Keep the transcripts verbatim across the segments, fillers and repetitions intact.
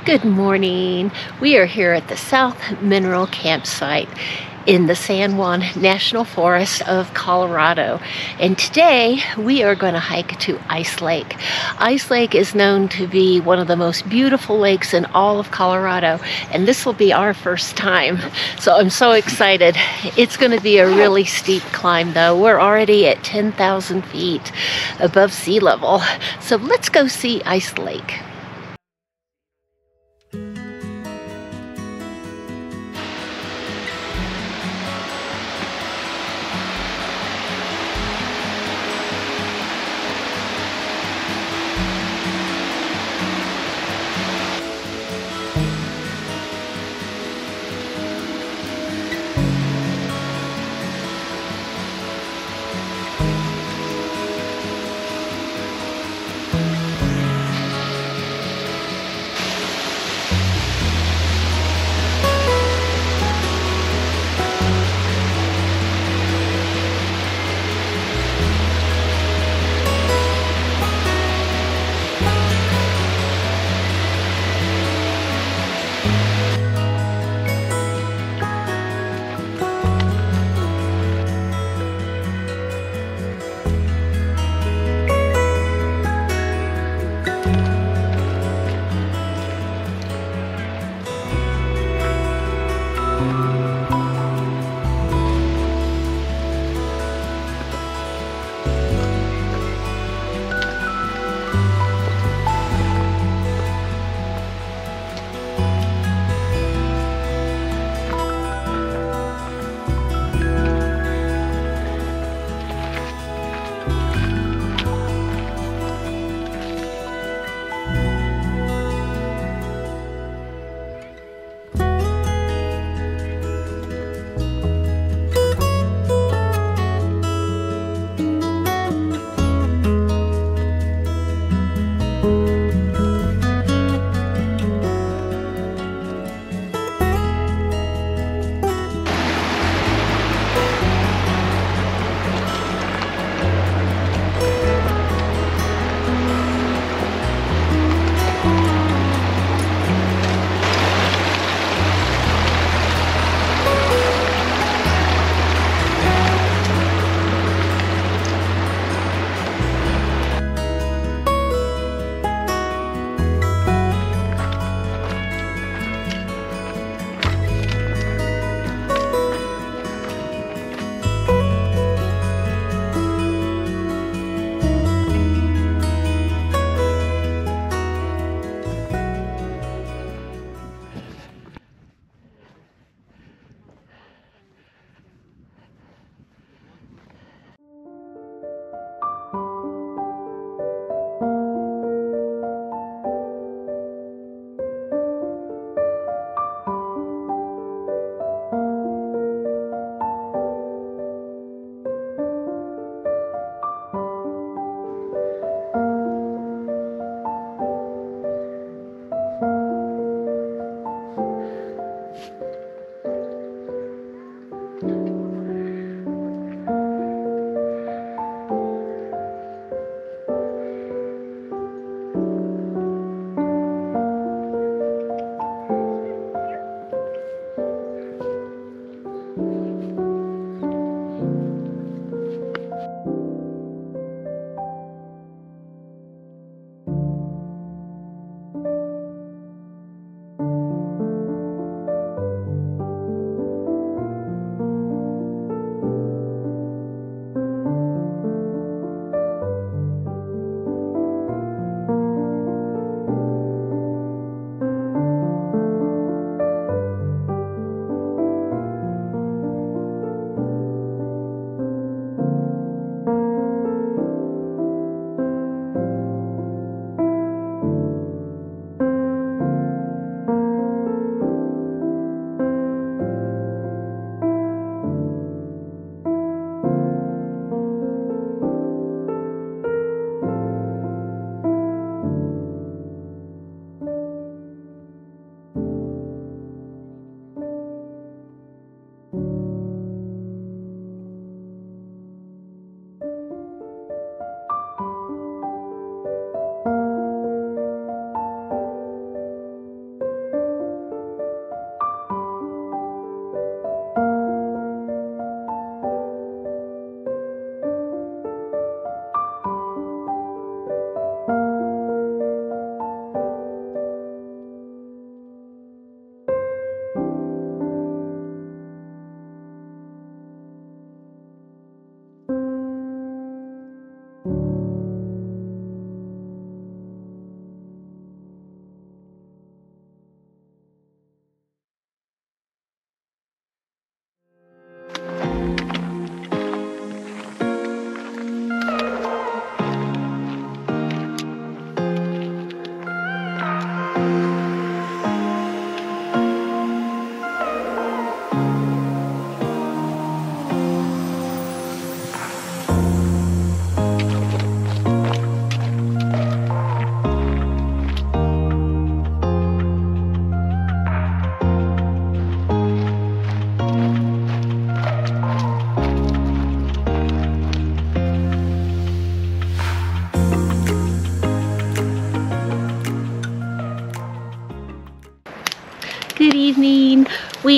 Good morning. We are here at the South Mineral Campsite in the San Juan National Forest of Colorado. And today we are going to hike to Ice Lake. Ice Lake is known to be one of the most beautiful lakes in all of Colorado, and this will be our first time. So I'm so excited. It's going to be a really steep climb though. We're already at ten thousand feet above sea level. So let's go see Ice Lake.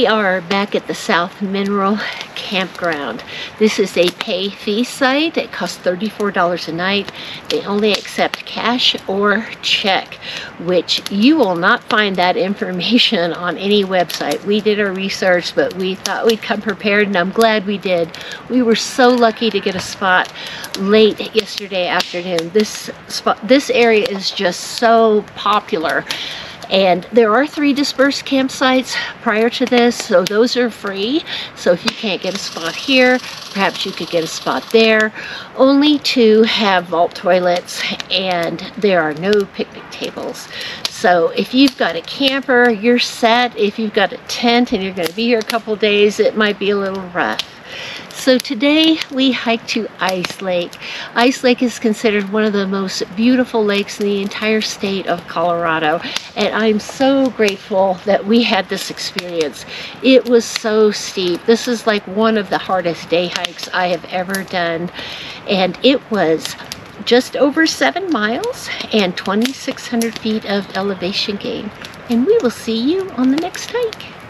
We are back at the South Mineral Campground. This is a pay fee site. It costs thirty-four dollars a night. They only accept cash or check, which you will not find that information on any website. We did our research, but we thought we'd come prepared, and I'm glad we did. We were so lucky to get a spot late yesterday afternoon. This spot, this area is just so popular. And there are three dispersed campsites prior to this, so those are free. So if you can't get a spot here, perhaps you could get a spot there. Only two have vault toilets, and there are no picnic tables. So if you've got a camper, you're set. If you've got a tent and you're going to be here a couple days, it might be a little rough. So today we hiked to Ice Lake. Ice Lake is considered one of the most beautiful lakes in the entire state of Colorado, and I'm so grateful that we had this experience. It was so steep. This is like one of the hardest day hikes I have ever done, and it was just over seven miles and twenty-six hundred feet of elevation gain. And we will see you on the next hike.